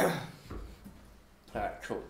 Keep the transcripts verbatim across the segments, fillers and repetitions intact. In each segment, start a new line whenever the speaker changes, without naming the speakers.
Alright, cool.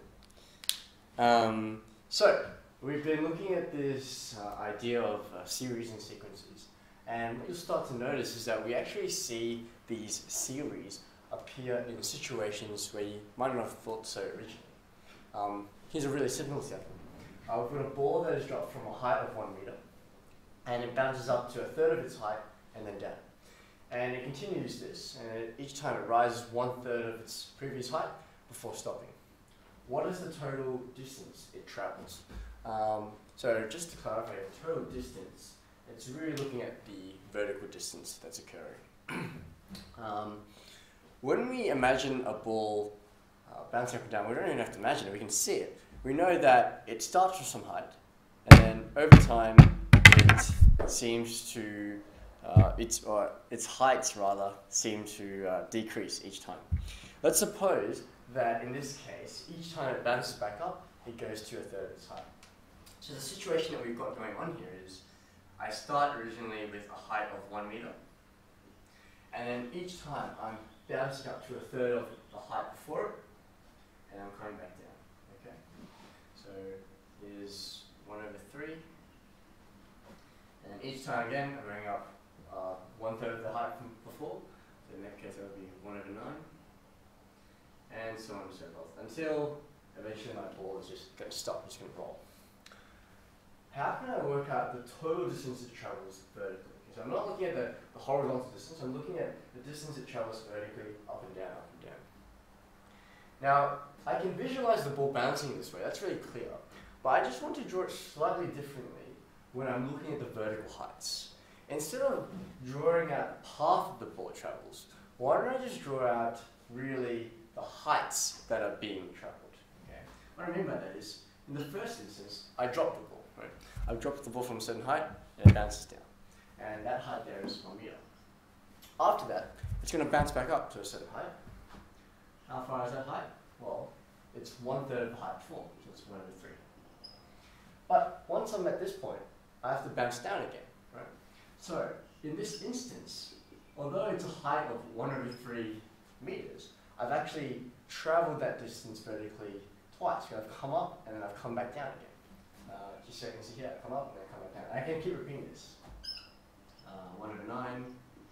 Um, so, we've been looking at this uh, idea of uh, series and sequences, and what you'll start to notice is that we actually see these series appear in situations where you might not have thought so originally. Um, here's a really simple example. Uh, we've got a ball that is dropped from a height of one meter, and it bounces up to a third of its height and then down. And it continues this, and it, each time it rises one third of its previous height before stopping. What is the total distance it travels? Um, so just to clarify, the total distance, it's really looking at the vertical distance that's occurring. um, when we imagine a ball uh, bouncing up and down, we don't even have to imagine it, we can see it. We know that it starts with some height, and then over time it seems to, uh, its, or its heights rather, seem to uh, decrease each time. Let's suppose that in this case, each time it bounces back up, it goes to a third of its height. So the situation that we've got going on here is, I start originally with a height of one meter, and then each time I'm bouncing up to a third of the height before it, and I'm coming back down, okay? So here's one over three, and each time again, I'm going up uh, one third of the height from before, so in that case that would be one over nine, and so on and so forth, until eventually my ball is just going to stop, it's going to roll. How can I work out the total distance it travels vertically? So I'm not looking at the, the horizontal distance, I'm looking at the distance it travels vertically, up and down, up and down. Now, I can visualize the ball bouncing this way, that's really clear, but I just want to draw it slightly differently when I'm looking at the vertical heights. Instead of drawing out the path the ball travels, why don't I just draw out really the heights that are being traveled? Okay? What I mean by that is, in the first instance, I dropped the ball. Right? I've dropped the ball from a certain height, and it bounces down. And that height there is one meter. After that, it's going to bounce back up to a certain height. How far is that height? Well, it's one third of the height before, so it's one over three. But once I'm at this point, I have to bounce down again, right? So, in this instance, although it's a height of one over three meters, I've actually traveled that distance vertically twice. So I've come up and then I've come back down again. Uh, just so you can see here, I come up and then I come back down. I can keep repeating this. Uh, one over nine,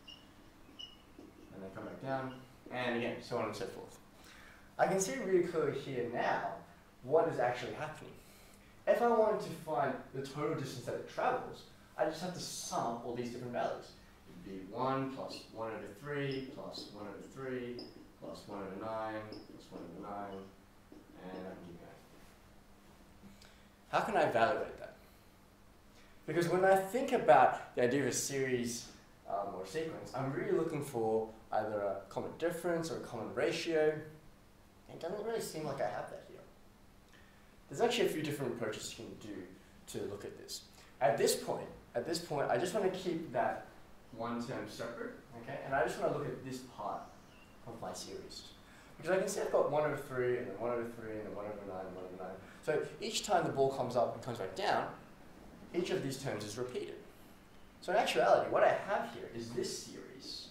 and then come back down, and again, so on and so forth. I can see really clearly here now what is actually happening. If I wanted to find the total distance that it travels, I just have to sum all these different values. It would be one plus one over three, plus one over three, plus one over nine, plus one over nine, and I can keep going. How can I evaluate that? Because when I think about the idea of a series um, or sequence, I'm really looking for either a common difference or a common ratio. It doesn't really seem like I have that here. There's actually a few different approaches you can do to look at this. At this point, at this point, I just want to keep that one term separate, okay? And I just want to look at this part of my series. Because I can see I've got one over three, and then one over three, and then one over nine, and one over nine. So each time the ball comes up and comes back down, each of these terms is repeated. So in actuality, what I have here is this series.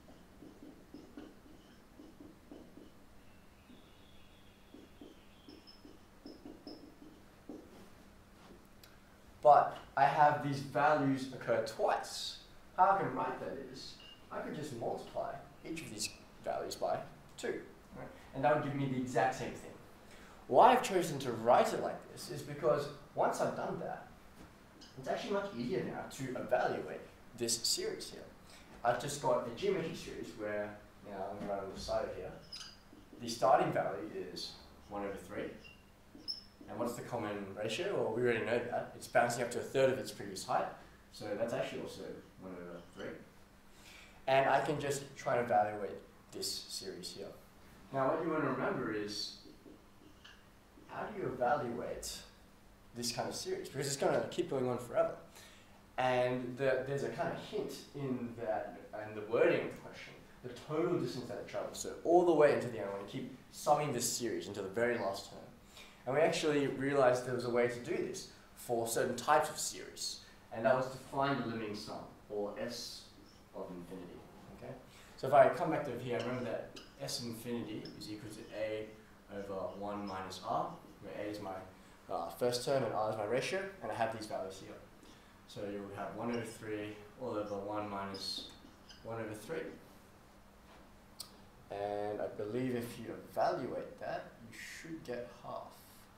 But I have these values occur twice. How I can write that is, I could just multiply each of these values by two. Right? And that would give me the exact same thing. Why I've chosen to write it like this is because once I've done that, it's actually much easier now to evaluate this series here. I've just got a geometric series where, now I'm going to write on the side of here, the starting value is one over three. And what's the common ratio? Well, we already know that. It's bouncing up to a third of its previous height, so that's actually also one over three. And I can just try and evaluate this series here. Now what you want to remember is, how do you evaluate this kind of series? Because it's going to keep going on forever. And the, there's a kind of hint in that, in the wording of the question, the total distance that it travels. So all the way into the end, I want to keep summing this series until the very last term. And we actually realized there was a way to do this for certain types of series. And that was to find the limiting sum, or S of infinity. Okay? So if I come back to here, remember that S infinity is equal to a over one minus r, where a is my uh, first term and r is my ratio, and I have these values here. So you'll have one over three all over one minus one over three. And I believe if you evaluate that, you should get half.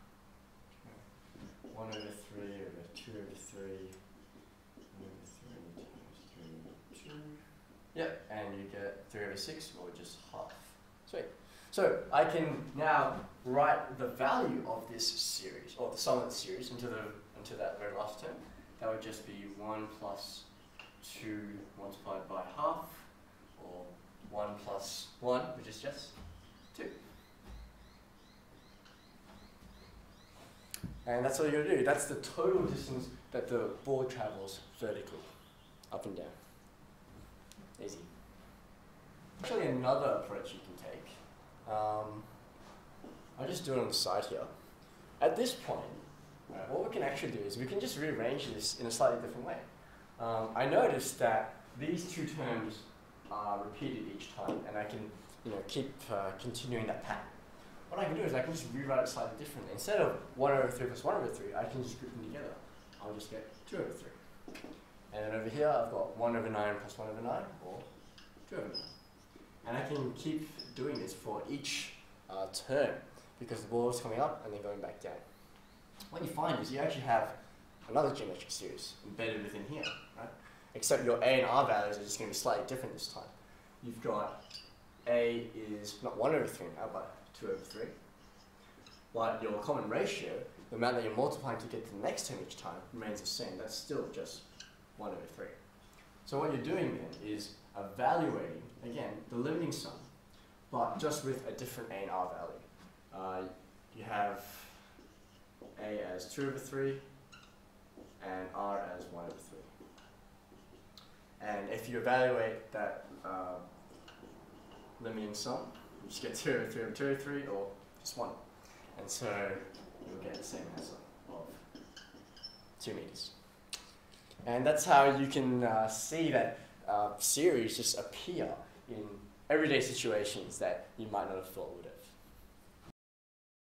one over three over two over three, one over three times three over two. Yep, and you get three over six, or just half. Sweet. So I can now write the value of this series, or the sum of the series, into, the, into that very last term. That would just be one plus two multiplied by half, or one plus one, which is just two. And that's all you're going to do. That's the total distance that the ball travels vertically, up and down. Easy. Actually, another approach you can take. Um, I'll just do it on the side here. At this point, right, what we can actually do is we can just rearrange this in a slightly different way. Um, I noticed that these two terms are repeated each time, and I can, you know, keep uh, continuing that pattern. What I can do is I can just rewrite it slightly differently. Instead of one over three plus one over three, I can just group them together. I'll just get two over three. And then over here, I've got one over nine plus one over nine, or two over nine. And I can keep doing this for each uh, term, because the ball is coming up and then going back down. What you find is you actually have another geometric series embedded within here, right? Except your A and R values are just going to be slightly different this time. You've got A is not one over three now, but two over three. But your common ratio, the amount that you're multiplying to get to the next term each time, remains the same. That's still just one over three. So what you're doing then is evaluating, again, the limiting sum, but just with a different A and R value. Uh, you have A as two over three, and R as one over three. And if you evaluate that uh, limiting sum, you just get two over three over two over three, or just one. And so you'll get the same answer of two meters. And that's how you can uh, see that uh, series just appear in everyday situations that you might not have thought would have.